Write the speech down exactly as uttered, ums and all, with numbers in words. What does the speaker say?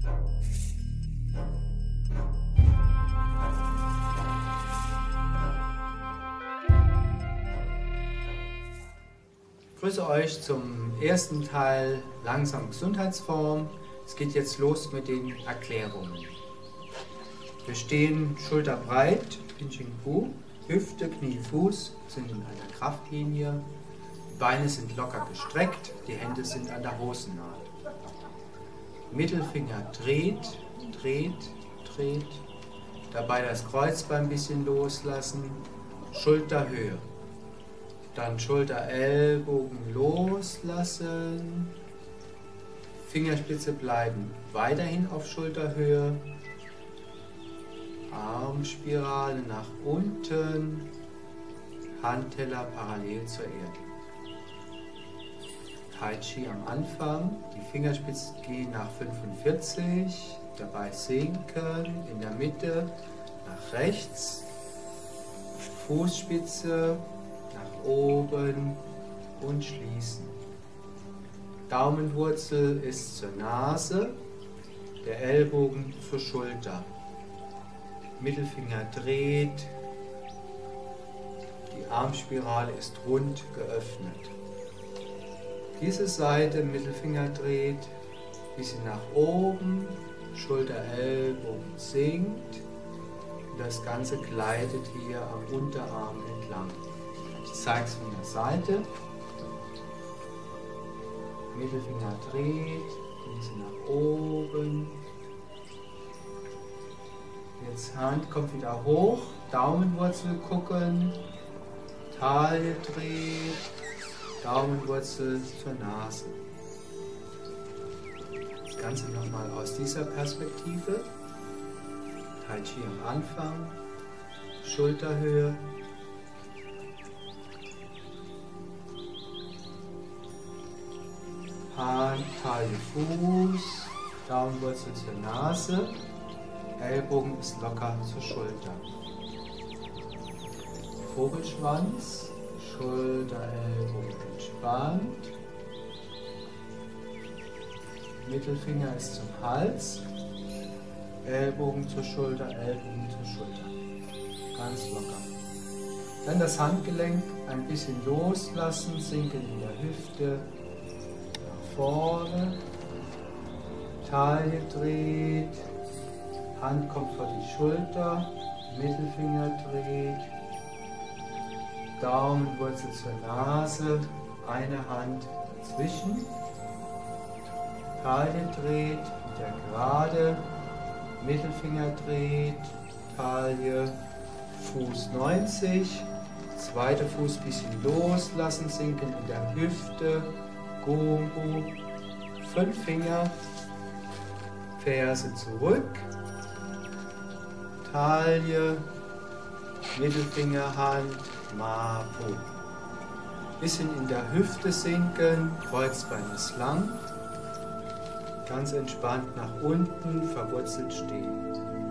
Ich grüße euch zum ersten Teil Langsam Gesundheitsform. Es geht jetzt los mit den Erklärungen. Wir stehen schulterbreit, Pinching Po, Hüfte, Knie, Fuß sind in einer Kraftlinie, die Beine sind locker gestreckt, die Hände sind an der Hosennaht. Mittelfinger dreht, dreht, dreht, dabei das Kreuzbein ein bisschen loslassen, Schulterhöhe. Dann Schulter, Ellbogen loslassen, Fingerspitze bleiben weiterhin auf Schulterhöhe, Armspirale nach unten, Handteller parallel zur Erde. Tai Chi am Anfang, die Fingerspitzen gehen nach fünfundvierzig, dabei sinken, in der Mitte nach rechts, Fußspitze nach oben und schließen. Daumenwurzel ist zur Nase, der Ellbogen zur Schulter. Mittelfinger dreht, die Armspirale ist rund geöffnet. Diese Seite, Mittelfinger dreht, bisschen nach oben, Schulter, Ellbogen sinkt und das Ganze gleitet hier am Unterarm entlang. Ich zeige es von der Seite. Mittelfinger dreht, bisschen nach oben. Jetzt Hand kommt wieder hoch, Daumenwurzel gucken, Taille dreht, Daumenwurzel zur Nase. Das Ganze nochmal aus dieser Perspektive. Tai Chi am Anfang, Schulterhöhe. Hand, Taille, Fuß, Daumenwurzel zur Nase, Ellbogen ist locker zur Schulter. Vogelschwanz, Schulter, Ellbogen entspannt. Mittelfinger ist zum Hals, Ellbogen zur Schulter, Ellbogen zur Schulter. Ganz locker. Dann das Handgelenk ein bisschen loslassen, sinken in der Hüfte. Vorne, Taille dreht, Hand kommt vor die Schulter, Mittelfinger dreht, Daumenwurzel zur Nase, eine Hand dazwischen, Taille dreht, wieder gerade, Mittelfinger dreht, Taille, Fuß neunzig, zweiter Fuß ein bisschen loslassen, sinken in der Hüfte, Gombo, fünf Finger, Ferse zurück, Taille, Mittelfingerhand, Mapo. Bisschen in der Hüfte sinken, Kreuzbein ist lang, ganz entspannt nach unten, verwurzelt stehen.